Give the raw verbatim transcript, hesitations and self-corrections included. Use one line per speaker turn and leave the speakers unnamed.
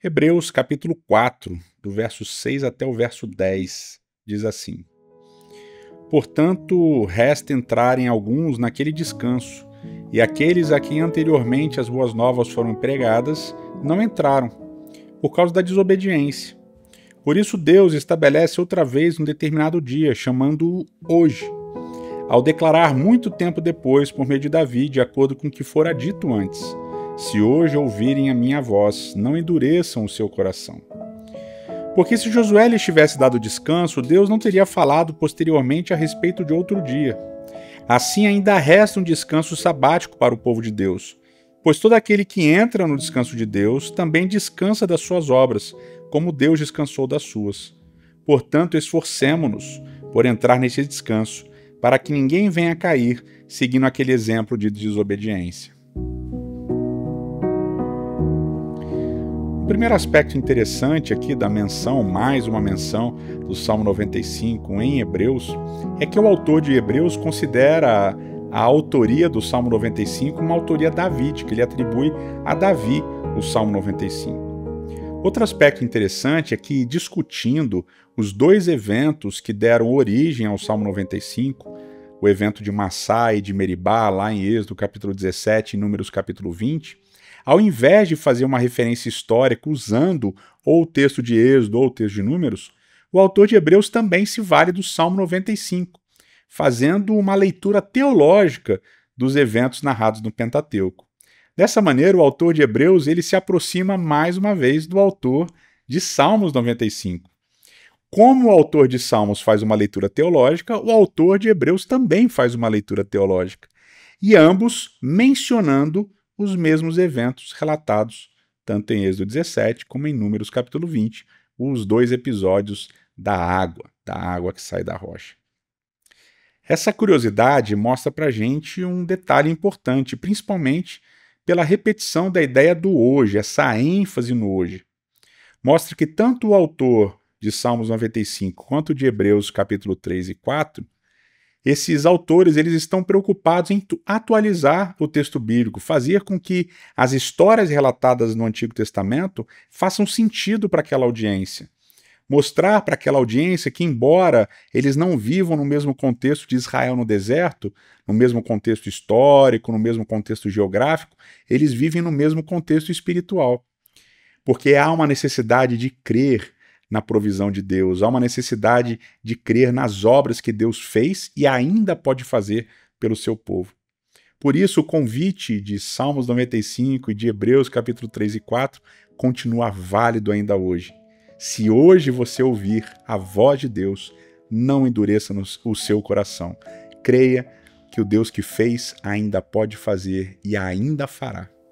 Hebreus capítulo quatro, do verso seis até o verso dez, diz assim: Portanto, resta entrarem alguns naquele descanso, e aqueles a quem anteriormente as boas novas foram pregadas não entraram, por causa da desobediência. Por isso Deus estabelece outra vez um determinado dia, chamando-o hoje, ao declarar muito tempo depois, por meio de Davi, de acordo com o que fora dito antes: Se hoje ouvirem a minha voz, não endureçam o seu coração. Porque se Josué lhes tivesse dado descanso, Deus não teria falado posteriormente a respeito de outro dia. Assim ainda resta um descanso sabático para o povo de Deus, pois todo aquele que entra no descanso de Deus também descansa das suas obras, como Deus descansou das suas. Portanto, esforcemo-nos por entrar nesse descanso, para que ninguém venha cair, seguindo aquele exemplo de desobediência. O primeiro aspecto interessante aqui da menção, mais uma menção do Salmo noventa e cinco em Hebreus, é que o autor de Hebreus considera a autoria do Salmo noventa e cinco uma autoria davídica, ele atribui a Davi o Salmo noventa e cinco. Outro aspecto interessante é que, discutindo os dois eventos que deram origem ao Salmo noventa e cinco, o evento de Massá e de Meribá, lá em Êxodo capítulo dezessete e Números capítulo vinte, ao invés de fazer uma referência histórica usando ou o texto de Êxodo ou o texto de Números, o autor de Hebreus também se vale do Salmo noventa e cinco, fazendo uma leitura teológica dos eventos narrados no Pentateuco. Dessa maneira, o autor de Hebreus ele se aproxima mais uma vez do autor de Salmos noventa e cinco. Como o autor de Salmos faz uma leitura teológica, o autor de Hebreus também faz uma leitura teológica, e ambos mencionando os mesmos eventos relatados tanto em Êxodo dezessete como em Números capítulo vinte, os dois episódios da água, da água que sai da rocha. Essa curiosidade mostra pra gente um detalhe importante, principalmente pela repetição da ideia do hoje, essa ênfase no hoje. Mostra que tanto o autor de Salmos noventa e cinco quanto de Hebreus capítulo três e quatro, esses autores eles estão preocupados em atualizar o texto bíblico, fazer com que as histórias relatadas no Antigo Testamento façam sentido para aquela audiência. Mostrar para aquela audiência que, embora eles não vivam no mesmo contexto de Israel no deserto, no mesmo contexto histórico, no mesmo contexto geográfico, eles vivem no mesmo contexto espiritual. Porque há uma necessidade de crer na provisão de Deus, há uma necessidade de crer nas obras que Deus fez e ainda pode fazer pelo seu povo. Por isso, o convite de Salmos noventa e cinco e de Hebreus capítulo três e quatro continua válido ainda hoje. Se hoje você ouvir a voz de Deus, não endureça o seu coração. Creia que o Deus que fez ainda pode fazer e ainda fará.